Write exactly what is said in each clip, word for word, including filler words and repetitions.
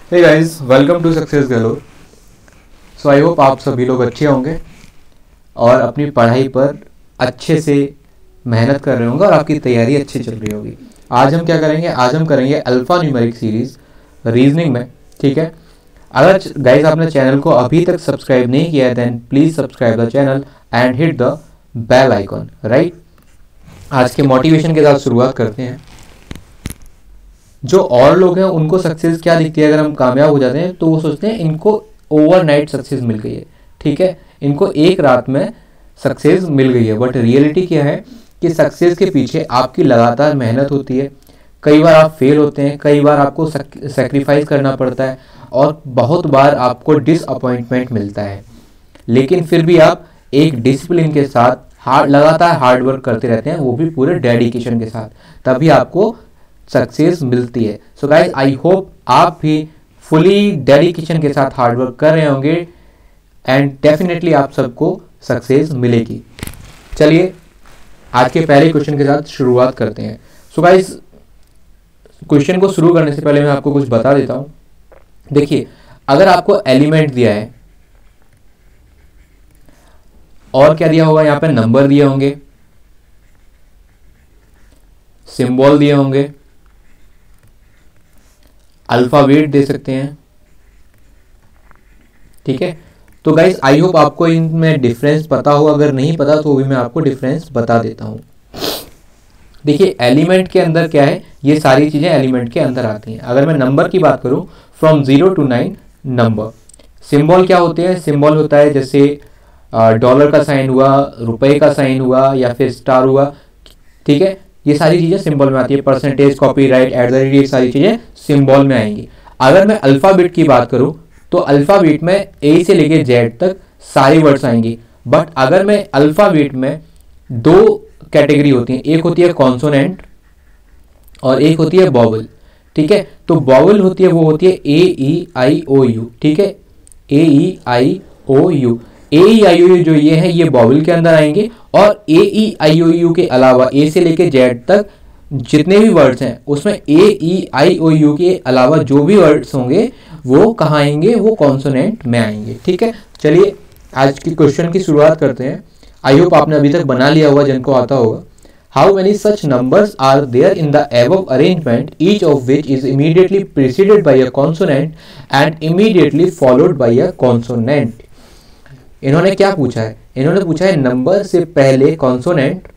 Hey guys, welcome to success galore. So I hope आप सभी लोग अच्छे होंगे और अपनी पढ़ाई पर अच्छे से मेहनत कर रहे होंगे और आपकी तैयारी अच्छी चल रही होगी। आज हम क्या करेंगे? आज हम करेंगे अल्फा न्यूमेरिक सीरीज रीजनिंग में। ठीक है, अगर गाइस आपने चैनल को अभी तक सब्सक्राइब नहीं किया है then please subscribe the channel and hit the bell icon. Right, आज के मोटिवेशन के साथ शुरुआत करते हैं। जो और लोग हैं उनको सक्सेस क्या दिखती है? अगर हम कामयाब हो जाते हैं तो वो सोचते हैं इनको ओवरनाइट सक्सेस मिल गई है। ठीक है, इनको एक रात में सक्सेस मिल गई है। बट रियलिटी क्या है कि सक्सेस के पीछे आपकी लगातार मेहनत होती है। कई बार आप फेल होते हैं, कई बार आपको सेक्रीफाइस करना पड़ता है और बहुत बार आपको डिसअपॉइंटमेंट मिलता है। लेकिन फिर भी आप एक डिसिप्लिन के साथ हार्ड लगातार हार्ड वर्क करते रहते हैं, वो भी पूरे डेडिकेशन के साथ, तभी आपको सक्सेस मिलती है। सो गाइस, आई होप आप भी फुली डेडिकेशन के साथ हार्ड वर्क कर रहे होंगे एंड डेफिनेटली आप सबको सक्सेस मिलेगी। चलिए आज के पहले क्वेश्चन के साथ शुरुआत करते हैं। सो गाइस, क्वेश्चन को शुरू करने से पहले मैं आपको कुछ बता देता हूं। देखिए, अगर आपको एलिमेंट दिया है और क्या दिया होगा, यहां पे नंबर दिए होंगे, सिंबल दिए होंगे, अल्फाबेट दे सकते हैं। ठीक है, तो गाइस आई होप आपको इनमें डिफरेंस पता हो। अगर नहीं पता तो भी मैं आपको डिफरेंस बता देता हूं। देखिए, एलिमेंट के अंदर क्या है, ये सारी चीजें एलिमेंट के अंदर आती हैं। अगर मैं नंबर की बात करूं, from zero to nine number. Symbol क्या होते हैं? सिंबल होता है जैसे डॉलर का साइन हुआ, रुपए का साइन हुआ या फिर स्टार हुआ। ठीक है, ये सारी चीजें सिंबल में आती है। Percentage, copyright, at the rate, ये सारी चीजें सिंबल में आएंगी। अगर मैं अल्फाबेट की बात करूं तो अल्फाबेट में ए से लेके जेड तक सारी वर्ड्स आएंगी। बट अगर मैं अल्फाबेट में दो कैटेगरी होती है, एक होती है कॉन्सोनेंट और एक होती है वॉवल। ठीक है, तो वॉवल होती है वो होती है ए ई आई ओ यू। ठीक है, ए ई आई ओ you, A E I O you जो ये है ये वॉवल के अंदर आएंगे। और ए ई आई ओ यू के अलावा ए से लेके जेड तक जितने भी वर्ड्स हैं उसमें ए ई आई ओ यू के अलावा जो भी वर्ड्स होंगे वो कहाँ आएंगे? वो कॉन्सोनेंट में आएंगे। ठीक है, चलिए आज की क्वेश्चन की शुरुआत करते हैं। आई होप आपने अभी तक बना लिया होगा, जिनको आता होगा। How many such numbers are there in the above arrangement, each of which is immediately preceded by a consonant and immediately followed by a consonant. इन्होंने क्या पूछा है? इन्होंने पूछा है नंबर से पहले कॉन्सोनेंट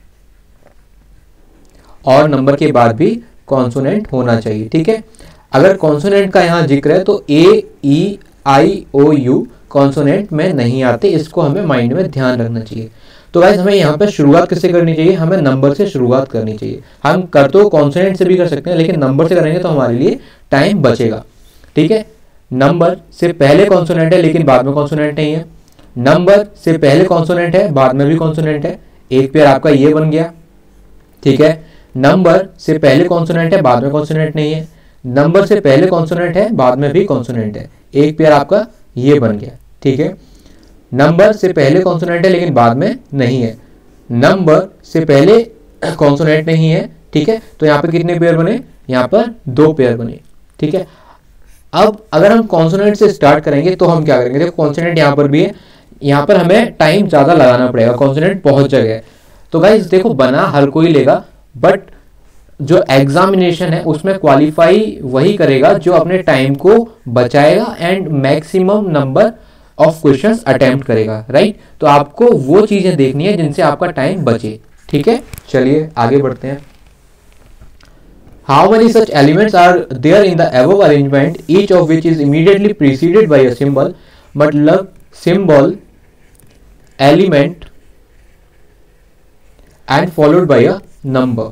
और नंबर के बाद भी कॉन्सोनेंट होना चाहिए। ठीक है, अगर कॉन्सोनेंट का यहाँ जिक्र है तो ए ई आई ओ यू कॉन्सोनेंट में नहीं आते, इसको हमें माइंड में ध्यान रखना चाहिए। तो गाइस, हमें यहाँ पे शुरुआत किससे करनी चाहिए? हमें नंबर से शुरुआत करनी चाहिए। हम कर तो कॉन्सोनेंट से भी कर सकते हैं लेकिन नंबर से करेंगे तो हमारे लिए टाइम बचेगा। ठीक है, नंबर से पहले कॉन्सोनेंट है लेकिन बाद में कॉन्सोनेंट नहीं है। नंबर से पहले कॉन्सोनेंट है, बाद में भी कॉन्सोनेंट है। एक पेयर आपका ये बन गया। ठीक है, नंबर से पहले कॉन्सोनेंट है, बाद में कॉन्सोनेंट नहीं है। नंबर से पहले कॉन्सोनेंट है, बाद में भी कॉन्सोनेंट है। एक पेयर आपका ये बन गया। ठीक है, नंबर से पहले कॉन्सोनेंट है लेकिन बाद में नहीं है। नंबर से पहले कॉन्सोनेंट नहीं है। ठीक है, तो यहाँ पे कितने पेयर बने? यहाँ पर दो पेयर बने। ठीक है, अब अगर हम कॉन्सोनेंट से स्टार्ट करेंगे तो हम क्या करेंगे? देखो, कॉन्सोनेंट यहाँ पर भी है, यहाँ पर हमें टाइम ज्यादा लगाना पड़ेगा। कॉन्सोनेंट बहुत जगह है। तो गाइस देखो, बना हर कोई लेगा बट जो एग्जामिनेशन है उसमें क्वालिफाई वही करेगा जो अपने टाइम को बचाएगा and maximum number of questions attempt करेगा। राइट, तो आपको वो चीजें देखनी है जिनसे आपका टाइम बचे। ठीक है, चलिए आगे बढ़ते हैं। How many such elements are there in the above arrangement, each of which is immediately preceded by a symbol. मतलब symbol, element and followed by a number.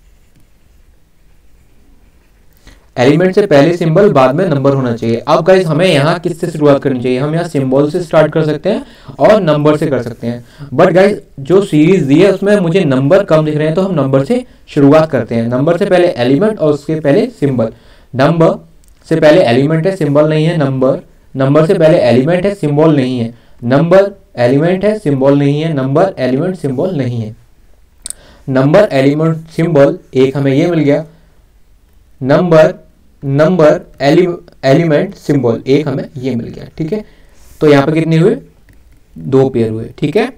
Element से पहले सिंबल, बाद में नंबर होना चाहिए। अब गाइस हमें यहाँ किससे शुरुआत करनी चाहिए? हम यहाँ सिंबल से स्टार्ट कर सकते हैं और नंबर से कर सकते हैं। बट गाइस जो सीरीज दी है उसमें मुझे नंबर कम दिख रहे हैं तो हम नंबर से शुरुआत करते हैं। नंबर से पहले एलिमेंट और उसके पहले सिंबल। नंबर से पहले एलिमेंट है, सिंबल नहीं है। नंबर नंबर से पहले एलिमेंट है, सिंबल नहीं है। नंबर एलिमेंट है, सिंबल नहीं है। नंबर एलिमेंट सिंबल नहीं है। नंबर एलिमेंट सिंबल एक हमें ये मिल गया। नंबर नंबर एलिमेंट सिंबल, एक हमें ये मिल गया। ठीक है, तो यहाँ पे कितने हुए, दो पेयर हुए। ठीक है,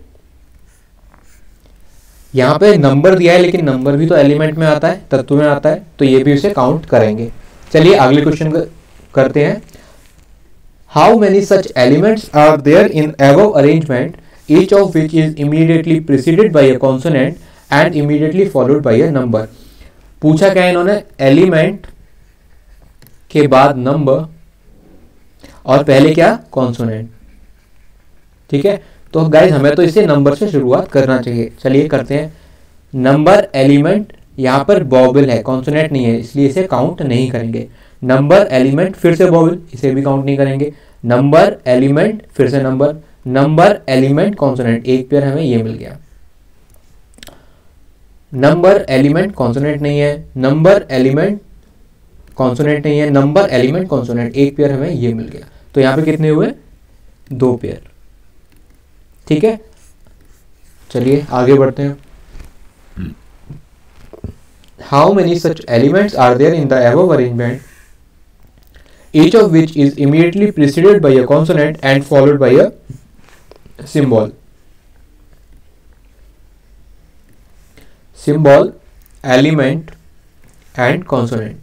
यहाँ पे नंबर दिया है लेकिन नंबर भी तो एलिमेंट में आता है, तत्व में आता है, तो ये भी उसे काउंट करेंगे। चलिए अगले क्वेश्चन करते हैं। How many such elements are there in above arrangement, each of which is immediately preceded by a consonant and immediately followed by a number. पूछा क्या इन्होंने, एलिमेंट के बाद नंबर और पहले क्या, कॉन्सोनेंट। ठीक है, तो गाइस हमें तो इसे नंबर से शुरुआत करना चाहिए। चलिए करते हैं। नंबर एलिमेंट, यहाँ पर बॉबल है, कॉन्सोनेंट नहीं है, इसलिए इसे काउंट नहीं करेंगे। नंबर एलिमेंट, फिर से बॉबल, इसे भी काउंट नहीं करेंगे। नंबर एलिमेंट, फिर से नंबर, नंबर एलिमेंट कॉन्सोनेंट, एक पेयर हमें ये मिल गया। नंबर एलिमेंट कॉन्सोनेंट नहीं है, नंबर एलिमेंट कॉन्सोनेंट नहीं है, नंबर एलिमेंट कॉन्सोनेंट, एक पेयर हमें ये मिल गया। तो यहाँ पे कितने हुए, दो पेयर। ठीक है, चलिए आगे बढ़ते हैं। How many such elements are there in the above arrangement, each of which is immediately preceded by a consonant and followed by a symbol. Symbol, element and consonant.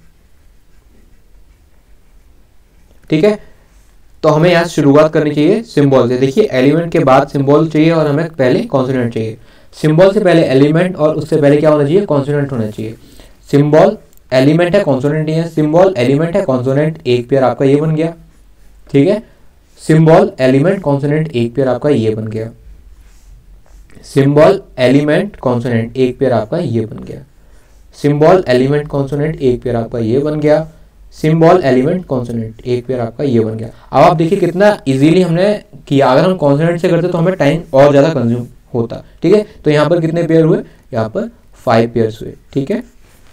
ठीक है, तो हमें यहाँ शुरुआत करनी चाहिए सिंबल से। देखिए एलिमेंट के बाद सिंबल चाहिए और हमें पहले कॉन्सोनेंट चाहिए। सिंबल से पहले एलिमेंट और उससे पहले क्या होना चाहिए, कॉन्सोनेंट होना चाहिए। सिंबल एलिमेंट है, कॉन्सोनेंट नहीं है, सिंबल एलिमेंट है, कॉन्सोनेंट, एक पेयर आपका ये बन गया। ठीक है, सिंबल एलिमेंट कॉन्सोनेंट, एक पेयर आपका ये बन गया। सिंबल एलिमेंट कॉन्सोनेंट, एक पेयर आपका ये बन गया। सिंबल एलिमेंट कॉन्सोनेंट, एक पेयर आपका ये बन गया। सिंबल एलिमेंट कॉन्सोनेंट, एक पेयर आपका ये बन गया। अब आप देखिए कितना इजीली हमने किया। अगर हम कॉन्सोनेंट से करते तो हमें टाइम और ज़्यादा कंज्यूम होता। ठीक है, तो यहाँ पर कितने पेयर हुए, यहाँ पर फाइव पेयर्स हुए। ठीक है,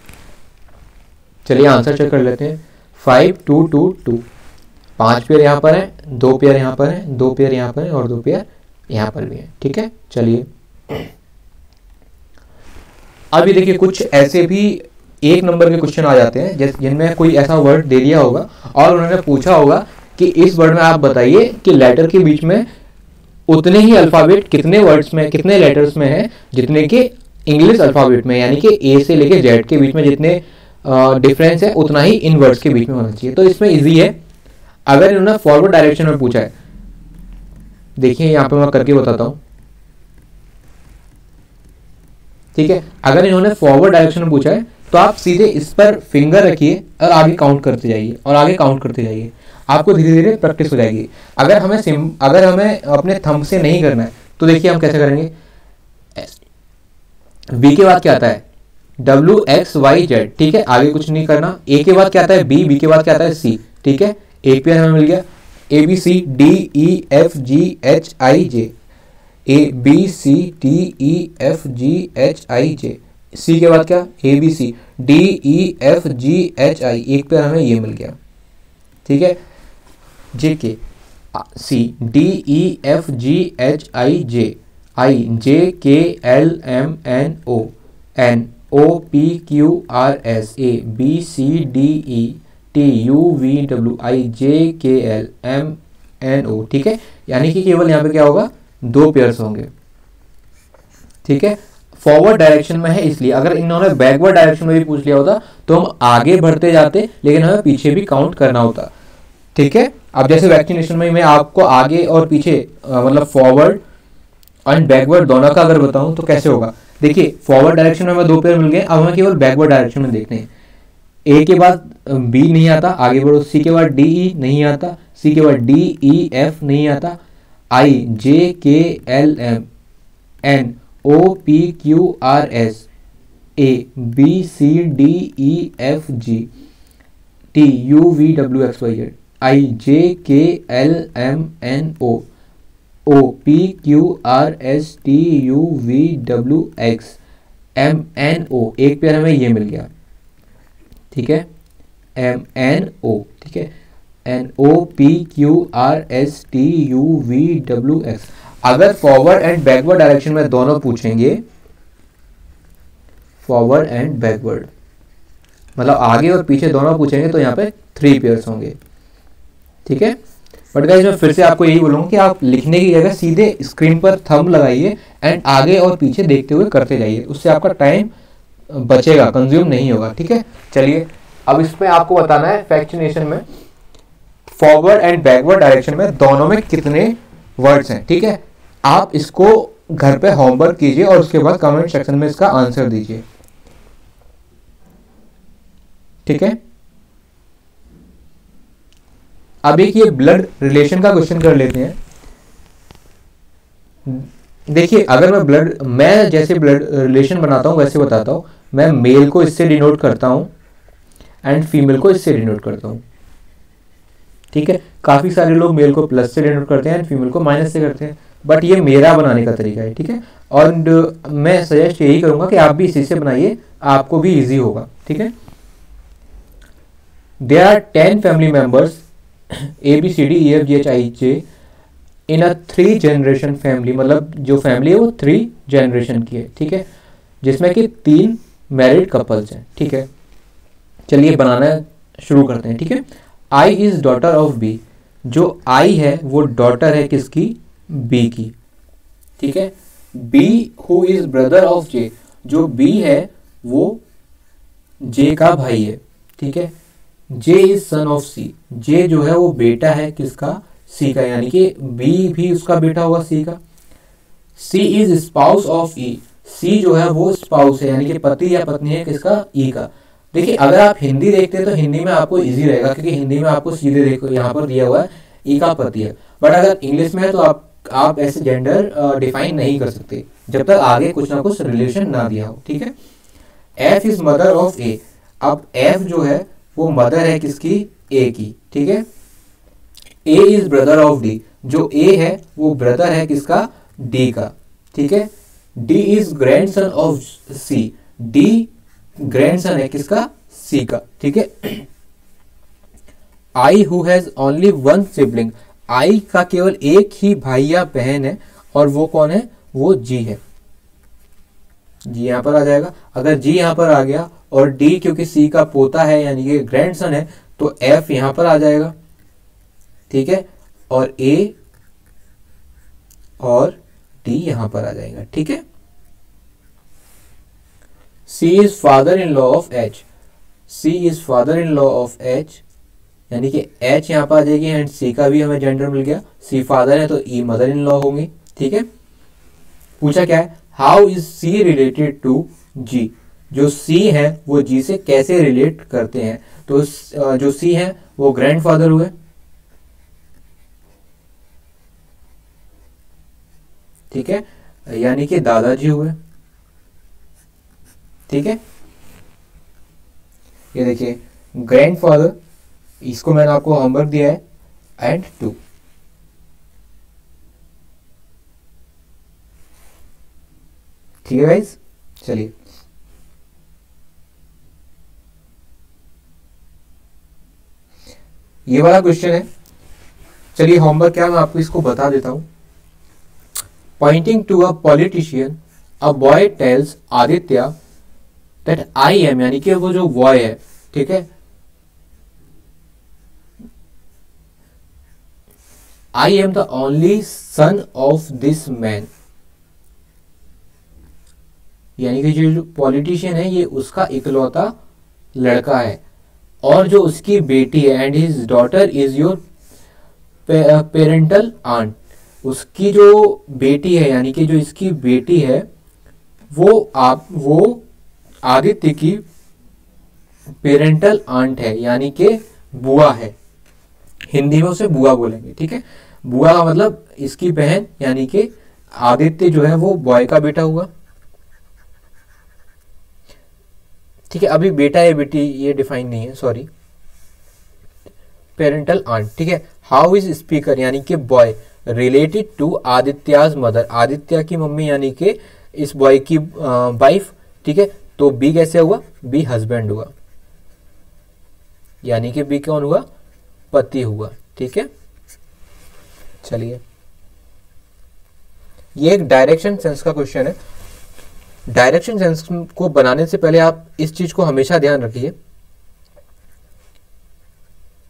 चलिए आंसर चेक कर लेते हैं। फाइव टू टू टू, पांच पेयर यहाँ पर है, दो पेयर यहाँ पर है, दो पेयर यहाँ पर है और दो पेयर यहाँ पर भी है। ठीक है, चलिए अभी देखिए कुछ ऐसे भी एक नंबर के क्वेश्चन आ जाते हैं जैसे जिनमें कोई ऐसा वर्ड दे दिया होगा और उन्होंने पूछा होगा कि इस वर्ड में आप बताइए कि लेटर के बीच में उतने ही अल्फाबेट कितने वर्ड्स में, कितने लेटर्स में है जितने के इंग्लिश अल्फाबेट में, यानी कि ए से लेके जेड के बीच में जितने डिफरेंस है उतना ही इन वर्ड्स के बीच में होना चाहिए। तो इसमें इजी है। अगर इन्होंने फॉरवर्ड डायरेक्शन में पूछा है, देखिए यहाँ पे मैं करके बताता हूँ। ठीक है, अगर इन्होंने फॉरवर्ड डायरेक्शन में पूछा है तो आप सीधे इस पर फिंगर रखिए और आगे काउंट करते जाइए और आगे काउंट करते जाइए, आपको धीरे धीरे प्रैक्टिस हो जाएगी। अगर हमें सिम अगर हमें अपने थंब से नहीं करना है तो देखिए हम कैसे करेंगे। बी के बाद क्या आता है, डब्ल्यू एक्स वाई जेड। ठीक है, आगे कुछ नहीं करना। ए के बाद क्या आता है, बी, बी के बाद क्या आता है, सी। ठीक है, एक पेयर हमें मिल गया। A B C D E F G H I J, A B C D E F G H I J. C के बाद क्या, A B C D E F G H I, एक pair हमें ये मिल गया। ठीक है, J K C D E F G H I J, I J K L M N O, N O P Q R S, A B C D E T U V W I J K L M N O. ठीक है, यानी कि केवल यहाँ पे क्या होगा, दो पेयर्स होंगे। ठीक है, फॉरवर्ड डायरेक्शन में है इसलिए। अगर इन्होंने बैकवर्ड डायरेक्शन में भी पूछ लिया होता तो हम आगे बढ़ते जाते, लेकिन हमें पीछे भी काउंट करना होता। ठीक है, अब जैसे वैक्सीनेशन में मैं आपको आगे और पीछे आ, मतलब फॉरवर्ड एंड बैकवर्ड दोनों का अगर बताऊं तो कैसे होगा। देखिए फॉरवर्ड डायरेक्शन में हमें दो पेयर मिल गए, अब हमें केवल बैकवर्ड डायरेक्शन में देखने हैं। ए के बाद बी नहीं आता, आगे बढ़ो। सी के बाद डी ई नहीं आता, सी के बाद डी ई एफ नहीं आता, I J K L M N O P Q R S, A B C D E F G T U V W X Y Z, I J K L M N O, O P Q R S T U V W X M N O, एक pair हमें ये मिल गया। ठीक है, M N O. ठीक है, N O P Q R S T U V W X. अगर forward and backward direction में दोनों पूछेंगे, फॉरवर्ड एंड बैकवर्ड मतलब आगे और पीछे दोनों पूछेंगे, तो यहाँ पे थ्री पेयर्स होंगे, ठीक है। बट गाइस मैं फिर से आपको यही बोलूँगा कि आप लिखने की जगह सीधे स्क्रीन पर थंब लगाइए एंड आगे और पीछे देखते हुए करते जाइए, उससे आपका टाइम बचेगा, कंज्यूम नहीं होगा, ठीक है। चलिए अब इसमें आपको बताना है फ्रैक्शनेशन में फॉरवर्ड एंड बैकवर्ड डायरेक्शन में दोनों में कितने वर्ड्स हैं, ठीक है। आप इसको घर पे होमवर्क कीजिए और उसके बाद कमेंट सेक्शन में इसका आंसर दीजिए, ठीक है। अब एक ये ब्लड रिलेशन का क्वेश्चन कर लेते हैं। देखिए अगर मैं ब्लड मैं जैसे ब्लड रिलेशन बनाता हूं वैसे बताता हूं। मैं मेल को इससे डिनोट करता हूं एंड फीमेल को इससे डिनोट करता हूं, ठीक है। काफी सारे लोग मेल को प्लस से डिनोट करते हैं एंड फीमेल को माइनस से करते हैं, बट ये मेरा बनाने का तरीका है, ठीक है। और मैं सजेस्ट यही करूंगा कि आप भी इसी से बनाइए, आपको भी इजी होगा, ठीक है। There are ten family members A B C D E F G H I J in a three generation family, मतलब जो फैमिली है वो थ्री जनरेशन की है, ठीक है, जिसमें कि तीन मैरिड कपल्स हैं, ठीक है। चलिए बनाना शुरू करते हैं, ठीक है। I is daughter of B, जो आई है वो डॉटर है किसकी, बी की, ठीक है। B who is brother of J, जो बी है वो जे का भाई है, ठीक है। जे इज सन ऑफ सी, जे जो है वो बेटा है किसका, सी का, यानी कि बी भी उसका बेटा होगा सी का। C is spouse of E, C जो है वो स्पाउस है यानी कि पति या पत्नी है किसका, ई का। देखिए अगर आप हिंदी देखते हैं तो हिंदी में आपको इजी रहेगा, क्योंकि हिंदी में आपको सीधे देखो यहाँ पर दिया हुआ है ई का पति है, बट अगर इंग्लिश में है तो आप आप ऐसे जेंडर डिफाइन नहीं कर सकते जब तक आगे कुछ ना कुछ रिलेशन ना दिया हो, ठीक है। F is mother of A, अब एफ जो है वो मदर है किसकी, ए की, ठीक है। A is brother of D, जो ए है वो ब्रदर है किसका, डी का, ठीक है। D is grandson of C, D grandson है किसका, सी का, ठीक है। I who has only one sibling, I का केवल एक ही भाई या बहन है और वो कौन है, वो जी है, जी यहां पर आ जाएगा। अगर जी यहां पर आ गया और डी क्योंकि सी का पोता है यानी कि ग्रैंडसन है तो एफ यहां पर आ जाएगा, ठीक है, और ए और डी यहां पर आ जाएगा, ठीक है। C is father in law of H, C is father in law of H यानी कि एच यहां पर आ जाएगी एंड सी का भी हमें जेंडर मिल गया, सी फादर है तो ई मदर इन लॉ होंगी, ठीक है। पूछा क्या है, how is C related to G, जो सी है वो जी से कैसे रिलेट करते हैं, तो जो सी है वो ग्रैंडफादर हुए, ठीक है, यानी कि दादाजी हुए, ठीक है। ये देखिए ग्रैंडफादर, इसको मैंने आपको होमवर्क दिया है, एंड टू, ठीक है गाइस। चलिए ये वाला क्वेश्चन है, चलिए होमवर्क क्या मैं आपको इसको बता देता हूं। Pointing to a politician a boy tells Aditya that I am, यानी कि वो जो बॉय है, ठीक है, I am the only son of this man, यानी कि जो पॉलिटिशियन है ये उसका इकलौता लड़का है और जो उसकी बेटी है and his daughter is your parental aunt, उसकी जो बेटी है यानी कि जो इसकी बेटी है वो आप वो आदित्य की पेरेंटल आंट है यानी कि बुआ है, हिंदी में उसे बुआ बोलेंगे, ठीक है। बुआ का मतलब इसकी बहन यानी कि आदित्य जो है वो बॉय का बेटा हुआ, ठीक है। अभी बेटा या बेटी ये डिफाइन नहीं है, सॉरी, पेरेंटल आंट, ठीक है। हाउ इज स्पीकर यानी कि boy related to Aditya's mother, Aditya की मम्मी यानी कि इस बॉय की वाइफ, ठीक है। तो बी कैसे हुआ, बी हस्बैंड हुआ यानी कि बी कौन हुआ, पति हुआ, ठीक है। चलिए ये एक डायरेक्शन सेंस का क्वेश्चन है। डायरेक्शन सेंस को बनाने से पहले आप इस चीज को हमेशा ध्यान रखिए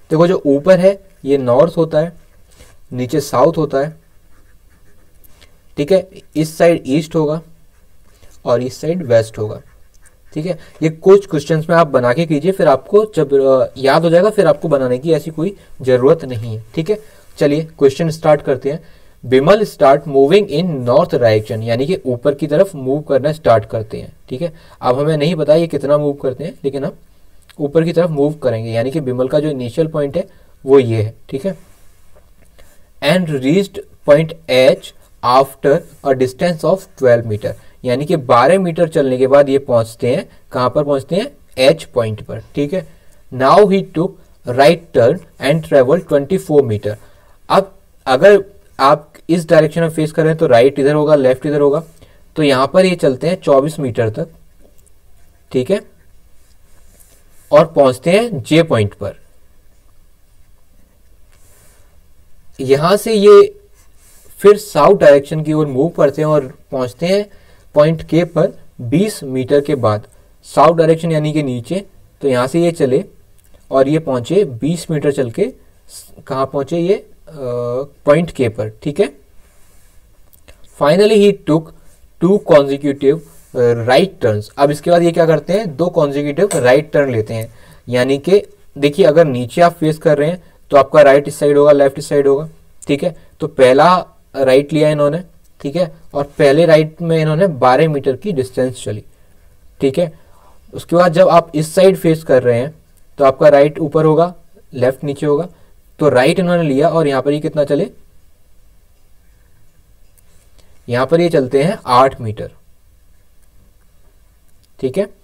देखो जो ऊपर है ये नॉर्थ होता है, नीचे साउथ होता है, ठीक है, इस साइड ईस्ट होगा और इस साइड वेस्ट होगा, ठीक है। ये कुछ क्वेश्चंस में आप बना के कीजिए, फिर आपको जब याद हो जाएगा फिर आपको बनाने की ऐसी कोई जरूरत नहीं है, ठीक है। चलिए क्वेश्चन स्टार्ट करते हैं। Vimal start moving in north direction, यानी कि ऊपर की तरफ मूव करना स्टार्ट करते हैं, ठीक है। अब हमें नहीं पता ये कितना मूव करते हैं, लेकिन हम ऊपर की तरफ मूव करेंगे, यानी कि विमल का जो इनिशियल पॉइंट है वो ये है, ठीक है। And reached point H after a distance of twelve metre, यानी कि बारह मीटर चलने के बाद ये पहुंचते हैं, कहां पर पहुंचते हैं, एच पॉइंट पर, ठीक है। Now he took right turn and travel twenty four metre. अब अगर आप इस डायरेक्शन में फेस कर रहे हैं तो राइट इधर होगा, लेफ्ट इधर होगा, तो यहां पर ये चलते हैं चौबीस मीटर तक, ठीक है, और पहुंचते हैं जे पॉइंट पर। यहां से ये फिर साउथ डायरेक्शन की ओर मूव करते हैं और पहुंचते हैं पॉइंट के पर बीस मीटर के बाद, साउथ डायरेक्शन यानी कि नीचे, तो यहां से ये चले और ये पहुंचे बीस मीटर चल के कहां पहुंचे, ये पॉइंट के पर, ठीक है। Finally he took two consecutive right turns. अब इसके बाद ये क्या करते हैं, दो कॉन्जिक्यूटिव राइट टर्न लेते हैं, यानी कि देखिए अगर नीचे आप फेस कर रहे हैं तो आपका राइट इस साइड होगा, लेफ्ट इस साइड होगा, ठीक है। तो पहला राइट लिया इन्होंने, ठीक है, और पहले राइट में इन्होंने बारह मीटर की डिस्टेंस चली, ठीक है। उसके बाद जब आप इस साइड फेस कर रहे हैं तो आपका राइट ऊपर होगा, लेफ्ट नीचे होगा, तो राइट इन्होंने लिया और यहां पर ये कितना चले, यहां पर ये चलते हैं आठ मीटर, ठीक है,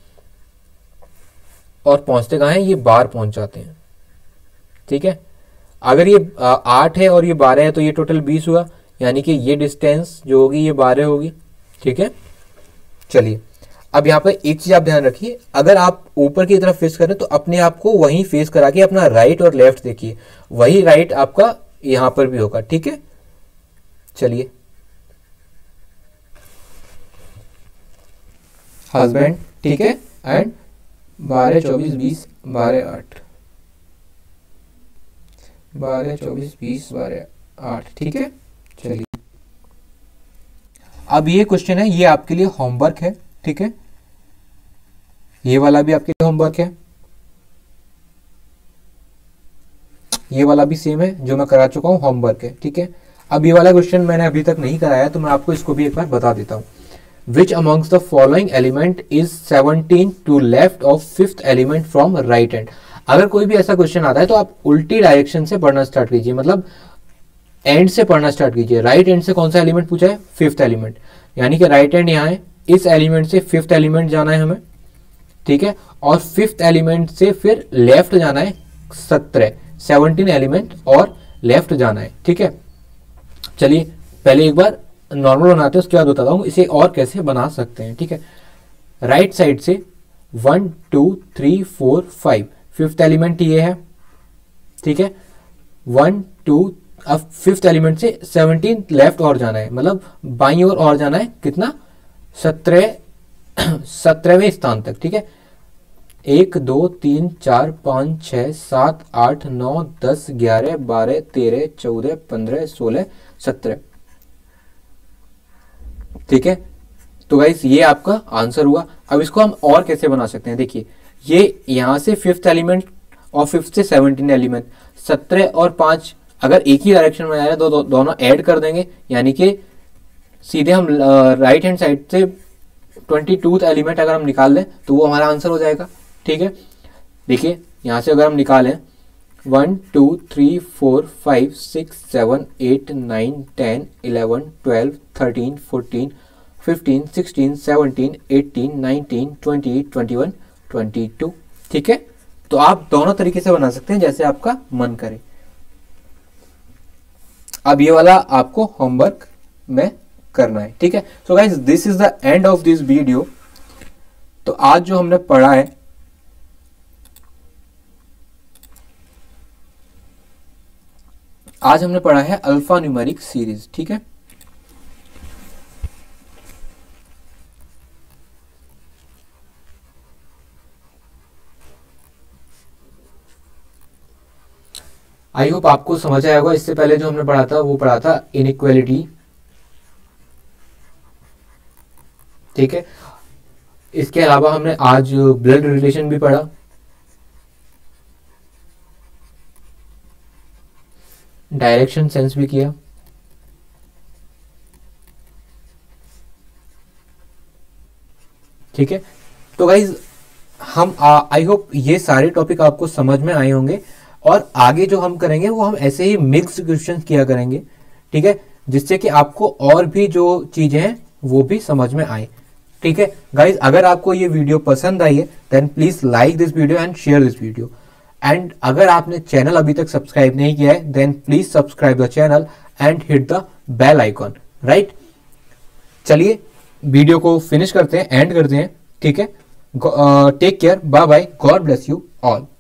और पहुंचते कहां हैं, ये बार पहुंच जाते हैं, ठीक है। अगर ये आठ है और ये बारह है तो ये टोटल बीस हुआ, यानी कि ये डिस्टेंस जो होगी ये बारह होगी, ठीक है। चलिए अब यहाँ पर एक चीज आप ध्यान रखिए, अगर आप ऊपर की तरफ फेस करें तो अपने आप को वहीं फेस करा के अपना राइट और लेफ्ट देखिए, वही राइट आपका यहां पर भी होगा, ठीक है। चलिए हस्बैंड, ठीक है, एंड बारह चौबीस बीस बारह आठ, बारह चौबीस बीस बारह आठ, ठीक है। चलिए अब ये क्वेश्चन है, ये आपके लिए होमवर्क है, ठीक है, ये वाला भी आपके लिए होमवर्क है, ये वाला भी सेम है जो मैं करा चुका हूं, होमवर्क है, ठीक है। अब ये वाला क्वेश्चन मैंने अभी तक नहीं कराया तो मैं आपको इसको भी एक बार बता देता हूं। Which amongst the following element is seventeen to left of fifth element from right hand? अगर कोई भी ऐसा क्वेश्चन आता है तो आप उल्टी डायरेक्शन से पढ़ना स्टार्ट कीजिए, मतलब एंड से पढ़ना स्टार्ट कीजिए। राइट एंड से कौन सा एलिमेंट पूछा है, फिफ्थ एलिमेंट, यानी कि राइट एंड यहाँ है, इस एलिमेंट से फिफ्थ एलिमेंट जाना है हमें, ठीक है, और फिफ्थ एलिमेंट से फिर लेफ्ट जाना है, सत्रह सेवनटीन एलिमेंट और लेफ्ट जाना है, ठीक है। चलिए पहले एक बार नॉर्मल बनाते हैं, उसके बाद बताता हूं इसे और कैसे बना सकते हैं, ठीक है। राइट साइड से one two three four five, fifth element ये है, ठीक है, वन टू, अब फिफ्थ एलिमेंट से सेवनटीन लेफ्ट और जाना है, मतलब बाईं ओर और जाना है, कितना, सत्रह सत्रहवें स्थान तक, ठीक है। एक दो तीन चार पाँच छः सात आठ नौ दस ग्यारह बारह तेरह चौदह पंद्रह सोलह सत्रह, ठीक है। तो गाइस ये आपका आंसर हुआ। अब इसको हम और कैसे बना सकते हैं, देखिए ये यहां से फिफ्थ एलिमेंट और फिफ्थ से सेवनटीन एलिमेंट, सत्रह और पांच अगर एक ही डायरेक्शन में आया तो दो, दोनों ऐड कर देंगे, यानी कि सीधे हम राइट हैंड साइड से ट्वेंटी टू एलिमेंट अगर हम निकाल लें तो वो हमारा आंसर हो जाएगा, ठीक है। देखिए यहां से अगर हम निकालें one two three four five six seven eight nine ten eleven twelve thirteen fourteen fifteen sixteen seventeen eighteen nineteen twenty twenty one twenty two, ठीक है। तो आप दोनों तरीके से बना सकते हैं जैसे आपका मन करे। अब ये वाला आपको होमवर्क में करना है, ठीक है। So guys this is the end of this video. तो आज जो हमने पढ़ा है, आज हमने पढ़ा है अल्फा न्यूमेरिक सीरीज, ठीक है। आई होप आपको समझ आया होगा। इससे पहले जो हमने पढ़ा था वो पढ़ा था इनइक्वालिटी, ठीक है। इसके अलावा हमने आज ब्लड रिलेशन भी पढ़ा, डायरेक्शन सेंस भी किया, ठीक है। तो गाइज हम आई होप ये सारे टॉपिक आपको समझ में आए होंगे, और आगे जो हम करेंगे वो हम ऐसे ही मिक्स्ड क्वेश्चन किया करेंगे, ठीक है, जिससे कि आपको और भी जो चीजें हैं वो भी समझ में आए, ठीक है। गाइज अगर आपको ये वीडियो पसंद आई है then please like this video and share this video, and अगर आपने चैनल अभी तक सब्सक्राइब नहीं किया है then please subscribe the channel and hit the bell icon, right. चलिए वीडियो को फिनिश करते हैं, एंड करते हैं, ठीक है। Take care, bye bye, God bless you all.